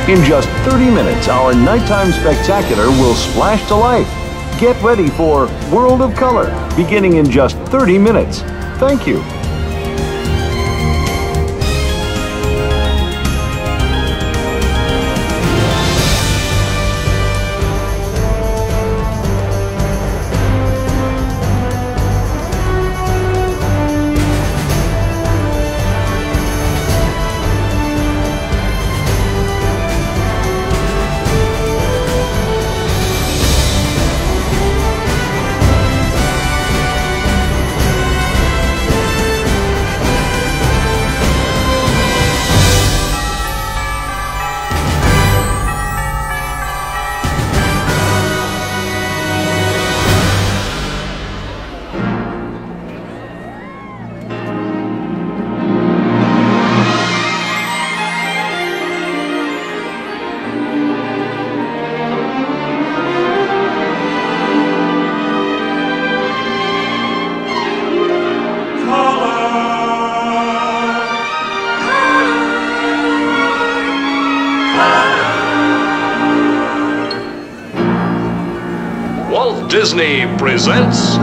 In just 30 minutes, our nighttime spectacular will splash to life. Get ready for World of Color, beginning in just 30 minutes. Thank you. Walt Disney presents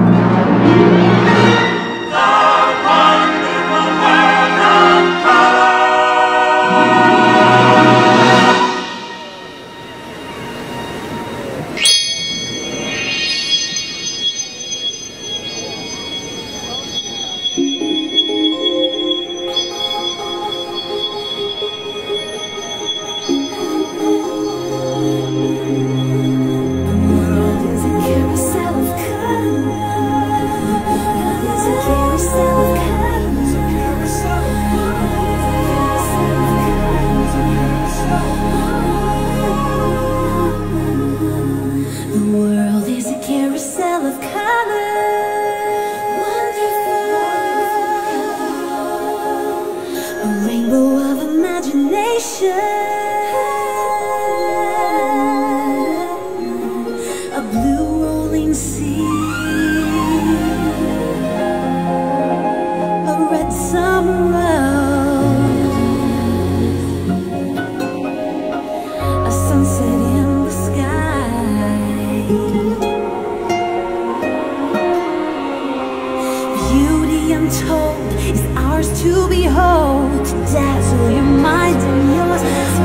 a blue rolling sea, a red summer rose, a sunset in the sky, beauty untold is ours to behold, to dazzle your mind and yours.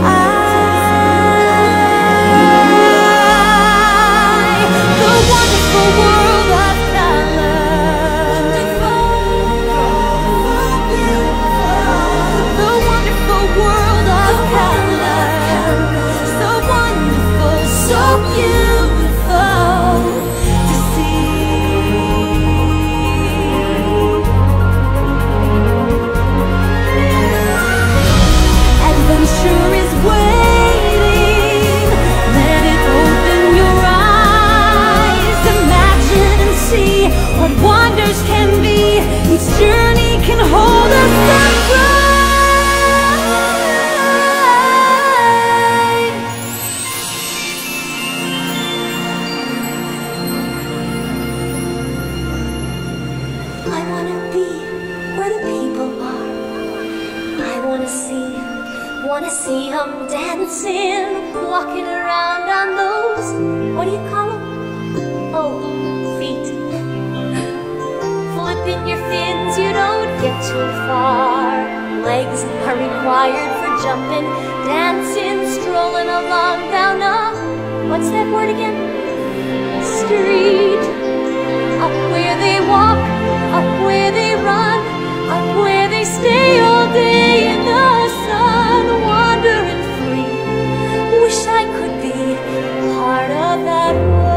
Wanna see them dancing, walking around on those, what do you call them? Oh, feet. Flipping your fins, you don't get too far. Legs are required for jumping, dancing, strolling along down a, what's that word again? Street. Up where they walk, up where they run, up where they stay all day in the sun, wandering free. Wish I could be part of that world.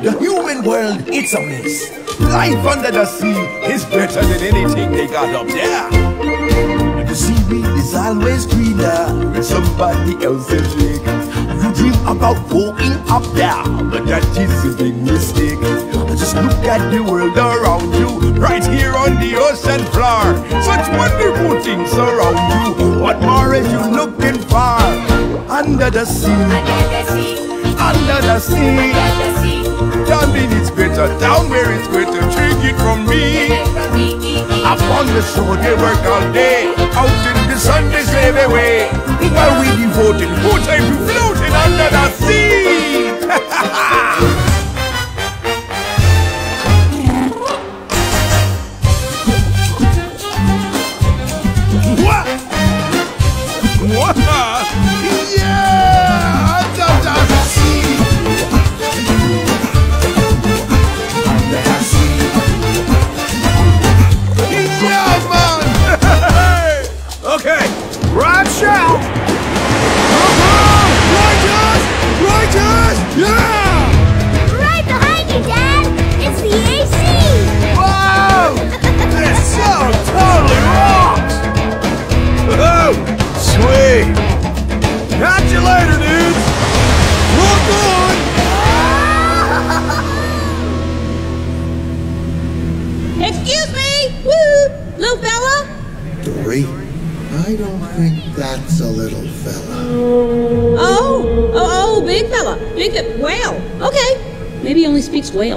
The human world, it's a mess. Life under the sea is better than anything they got up there. The seaweed is always greener when somebody else is lake. You dream about going up there, but that is a big mistake. Just look at the world around you, right here on the ocean floor. Such wonderful things around you. What more are you looking for? Under the sea, under the sea. Down in it's better, down where it's better. Take it from me. Up on the shore they work all day, out in the sun they slave away, while we devoting full time to floating under the sea. What? What? Yeah, under the sea. Under the sea. Yeah, man. Okay, right out. Righteous, righteous, yeah. Right behind you, Dad! It's the AC! Wow, this song totally rocks. Oh, sweet. Catch you later, dudes. Rock on. Excuse me! Woo! Little fella? Dory, I don't think that's a little fella. Oh, big fella. Big whale. Okay. Maybe he only speaks whale.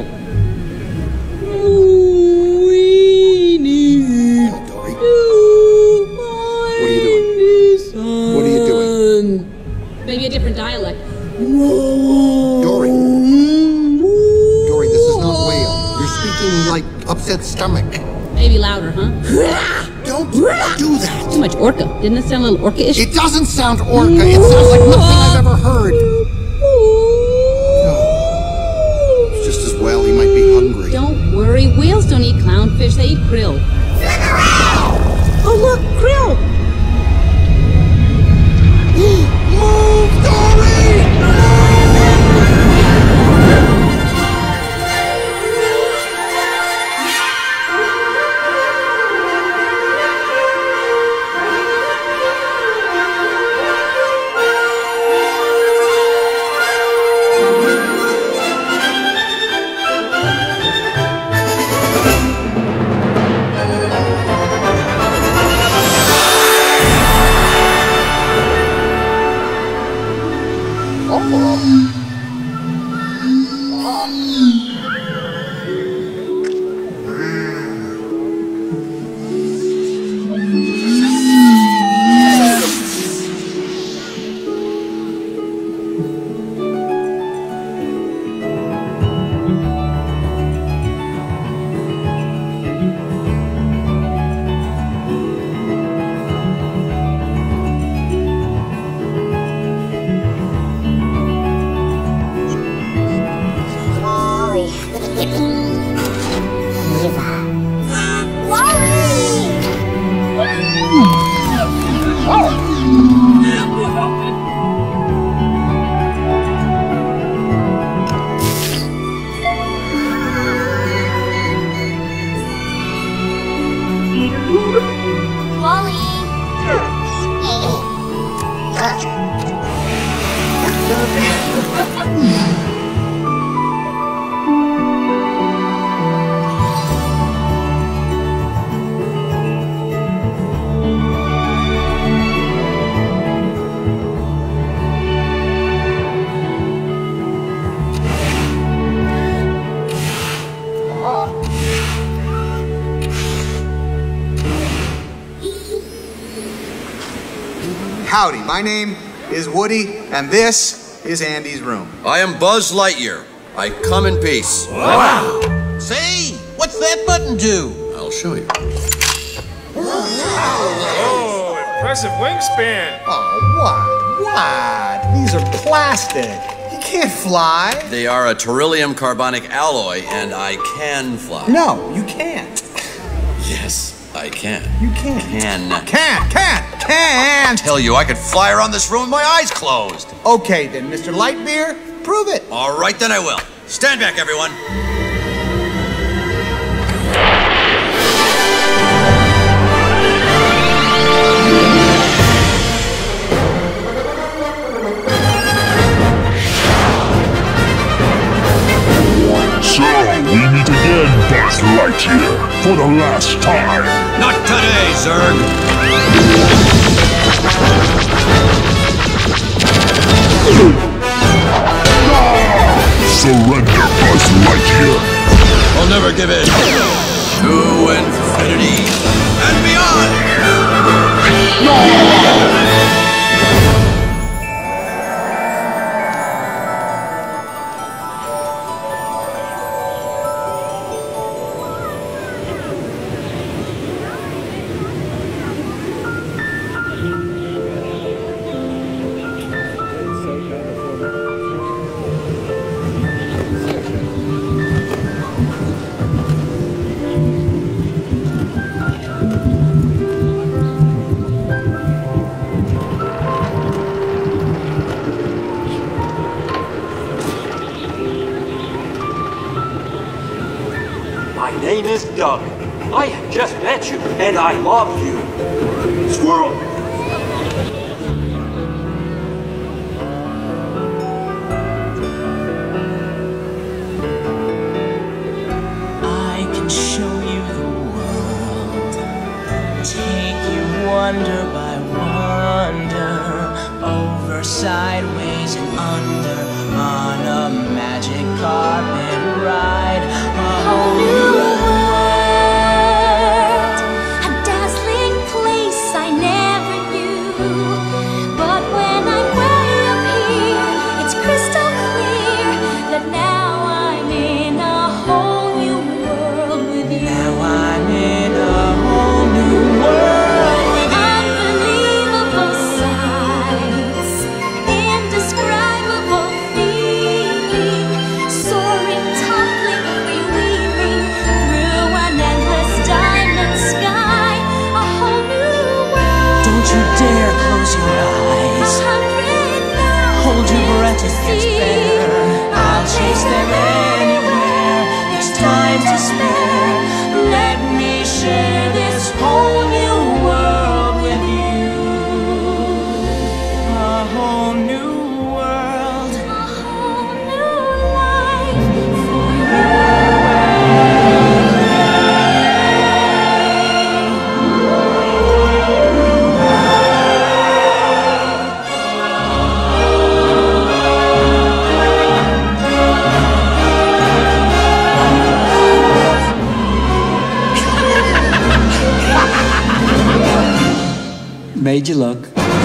We need Dory, to what are you doing? What are you doing? Maybe a different dialect. Dory. Dory, this is not whale. You're speaking like upset stomach. Maybe louder, huh? Don't do that. Too much orca. Didn't it sound a little orca-ish? It doesn't sound orca. It sounds like nothing I've ever heard. It's just as well he might be hungry. Don't worry. Whales don't eat clownfish. They eat krill. Oh, look! Krill! Move, Dory! Howdy, my name is Woody, and this is Andy's room. I am Buzz Lightyear. I come in peace. Wow! Say, what's that button do? I'll show you. Oh, impressive wingspan. Oh, what? These are plastic. You can't fly. They are a beryllium carbonic alloy, and I can fly. No, you can't. Yes, I can. You can't. Can. Can! Tell you, I could fly around this room with my eyes closed. Okay then, Mr. Lightbeer, prove it. All right, then I will. Stand back, everyone. So, we meet again, Buzz Lightyear, for the last time. Not today, Zurg. Surrender, Buzz Lightyear. I'll never give in. To infinity and beyond. My name is Doug. I have just met you, and I love you. Squirrel! I can show you the world, take you wonder by wonder, over, sideways, and under, on a magic carpet ride. A whole new world, a dazzling place I never knew. But when I'm way up here, it's crystal clear that now I'm in a whole new world with you. Now I'm in a whole new world with you. Unbelievable sights, indescribable feeling, soaring, toppling, freewheeling through an endless diamond sky. A whole new world. Don't you dare close your eyes. 100 miles. Hold your breath if it's fair. I'll chase them anywhere. There's time to spare. Let me share this whole new world with you. A whole new world. A whole new life for Made you look.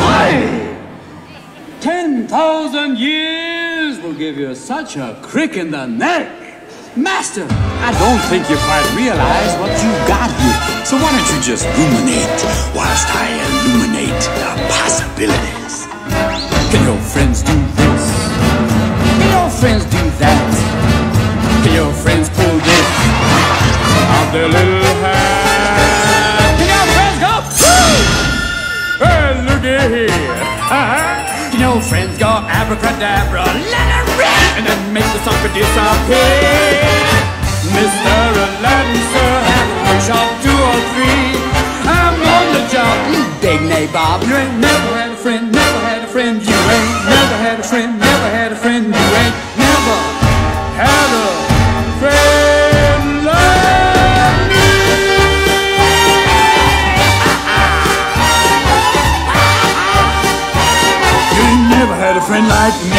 10,000 years will give you such a crick in the neck. Master, I don't think you quite realize what you got here. So why don't you just ruminate whilst I illuminate the possibilities? Can your friends do this? Can your friends do that? Can your friends pull this out their little hat? Can your friends go? Well, look at here. Can your friends go abracadabra, let it rip, and then make the sucker disappear? Mr. Aladdin, sir, have a workshop 2 or 3. I'm on the job. Big nabob. You ain't never had a friend, never had a friend. You ain't never had a friend, never had a friend. You ain't never had a friend like me. You ain't never had a friend like me.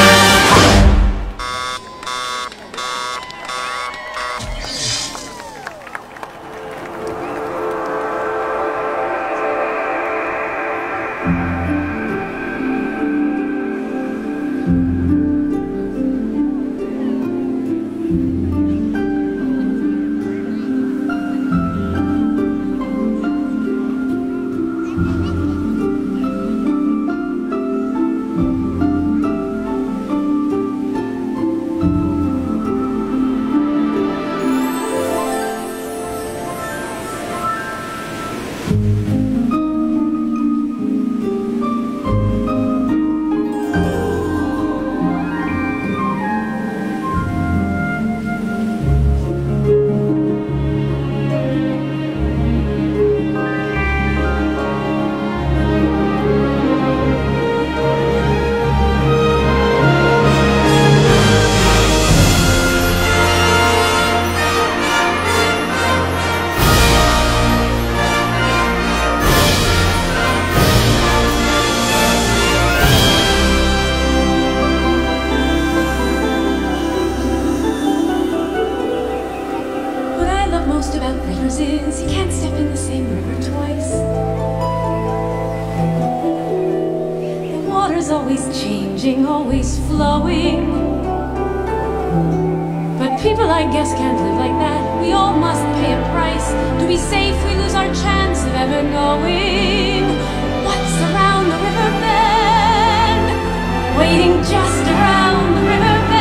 most about rivers is you can't step in the same river twice. The water's always changing, always flowing. But people, I guess, can't live like that. We all must pay a price to be safe. We lose our chance of ever knowing what's around the river bend, waiting just around the river bend.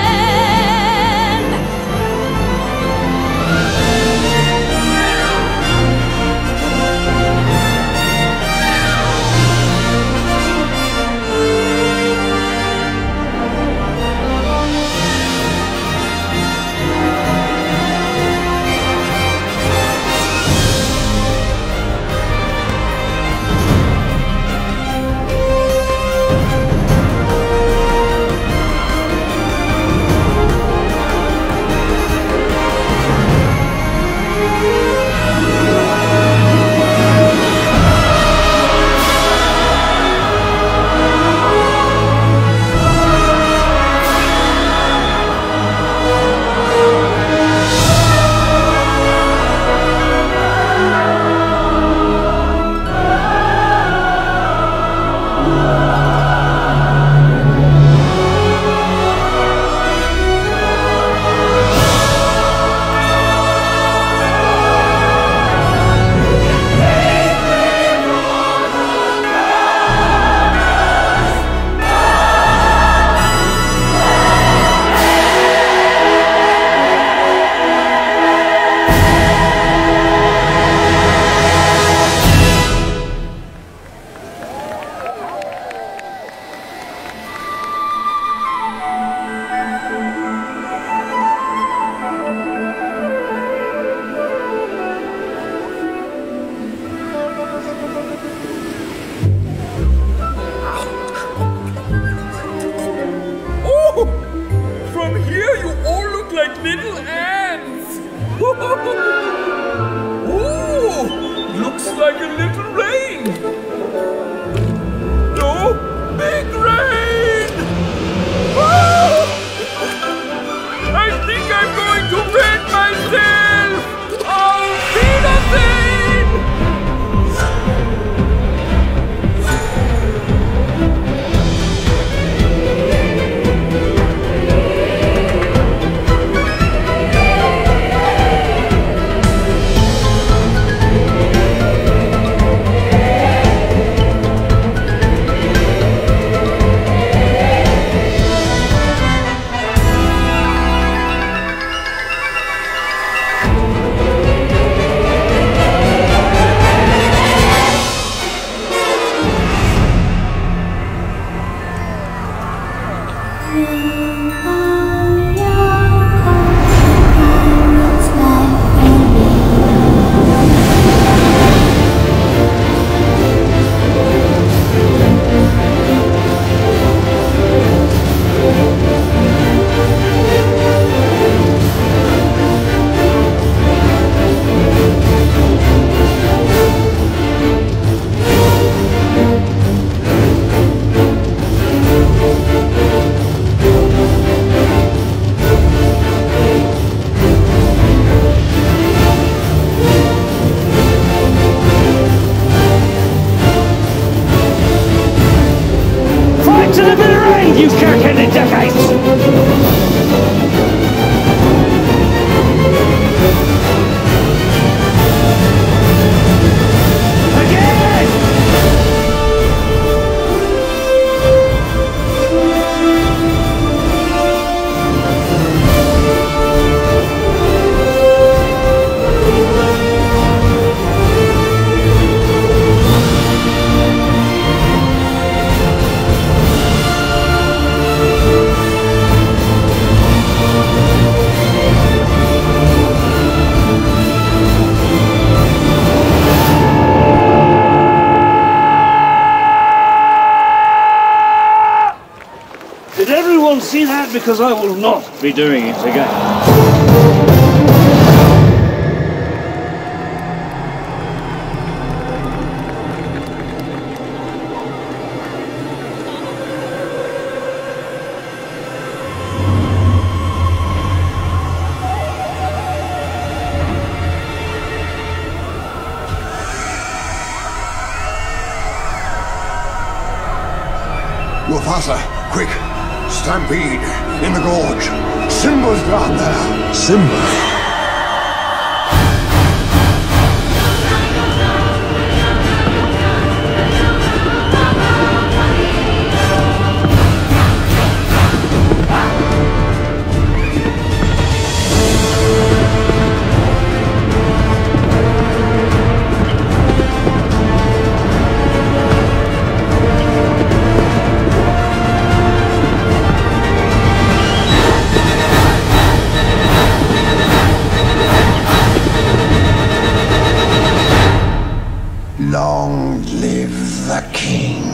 You Kirk-headed Deckites! See that, because I will not be doing it again. Mufasa, quick! Stampede! In the gorge! Simba's down there! Simba? Long live the king.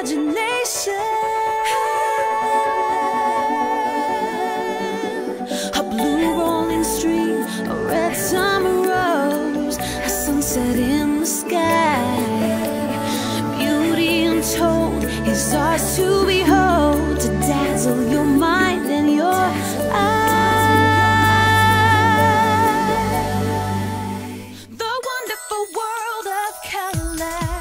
imagination. A blue rolling stream, a red summer rose, a sunset in the sky. Beauty untold is ours to behold, to dazzle your mind and your eyes. The wonderful world of color.